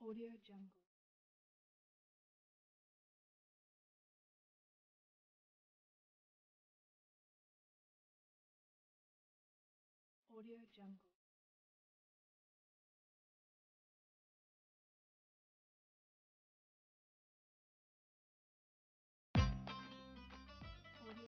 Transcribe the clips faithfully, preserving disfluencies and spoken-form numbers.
Audio Jungle. Audio Jungle. Audio.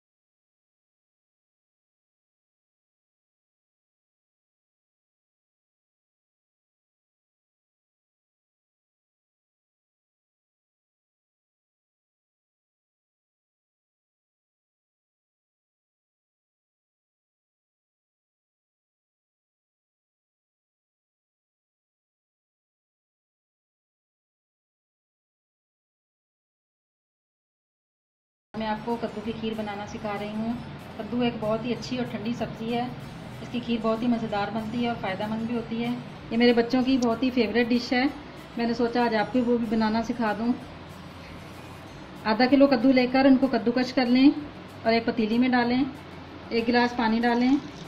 मैं आपको कद्दू की खीर बनाना सिखा रही हूँ। कद्दू एक बहुत ही अच्छी और ठंडी सब्ज़ी है। इसकी खीर बहुत ही मज़ेदार बनती है और फ़ायदेमंद भी होती है। ये मेरे बच्चों की बहुत ही फेवरेट डिश है। मैंने सोचा आज आपको वो भी बनाना सिखा दूँ। आधा किलो कद्दू लेकर उनको कद्दूकश कर लें और एक पतीली में डालें। एक गिलास पानी डालें।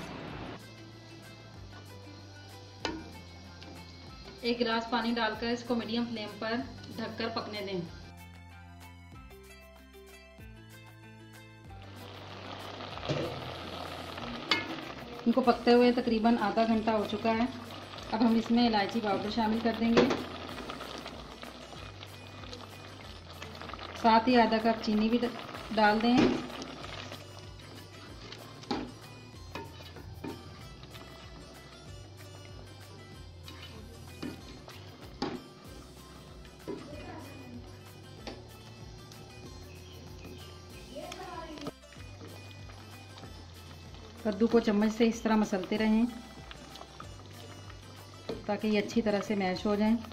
एक गिलास पानी डालकर इसको मीडियम फ्लेम पर ढककर पकने दें। इनको पकते हुए तकरीबन आधा घंटा हो चुका है। अब हम इसमें इलायची पाउडर शामिल कर देंगे। साथ ही आधा कप चीनी भी डाल दें। कद्दू को चम्मच से इस तरह मसलते रहें ताकि ये अच्छी तरह से मैश हो जाएं।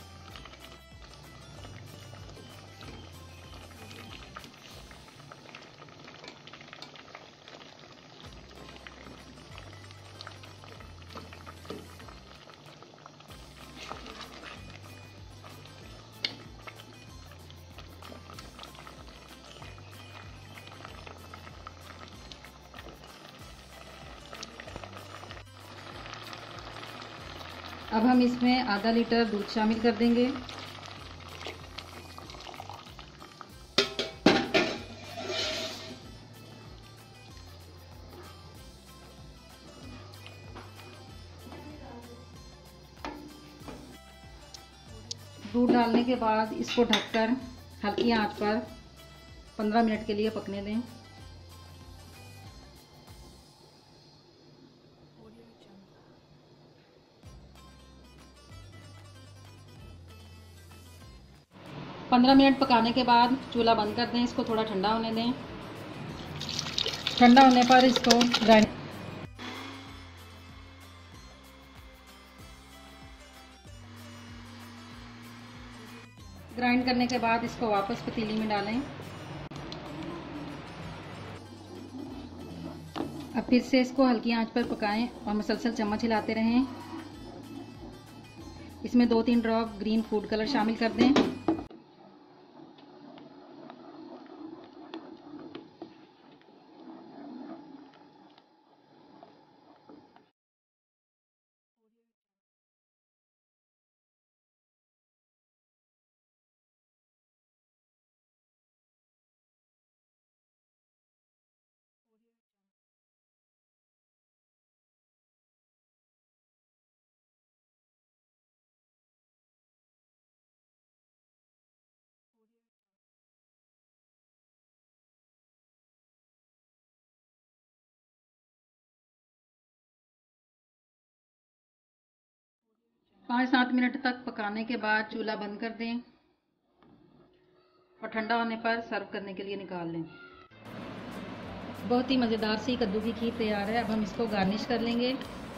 अब हम इसमें आधा लीटर दूध शामिल कर देंगे। दूध डालने के बाद इसको ढककर हल्की आंच पर पंद्रह मिनट के लिए पकने दें। पंद्रह मिनट पकाने के बाद चूल्हा बंद कर दें। इसको थोड़ा ठंडा होने दें। ठंडा होने पर इसको ग्राइंड ग्राइंड करने के बाद इसको वापस पतीली में डालें। अब फिर से इसको हल्की आंच पर पकाएं और मुसलसल चम्मच हिलाते रहें। इसमें दो तीन ड्रॉप ग्रीन फूड कलर शामिल कर दें। पाँच सात मिनट तक पकाने के बाद चूल्हा बंद कर दें और ठंडा होने पर सर्व करने के लिए निकाल लें। बहुत ही मज़ेदार सी कद्दू की खीर तैयार है। अब हम इसको गार्निश कर लेंगे।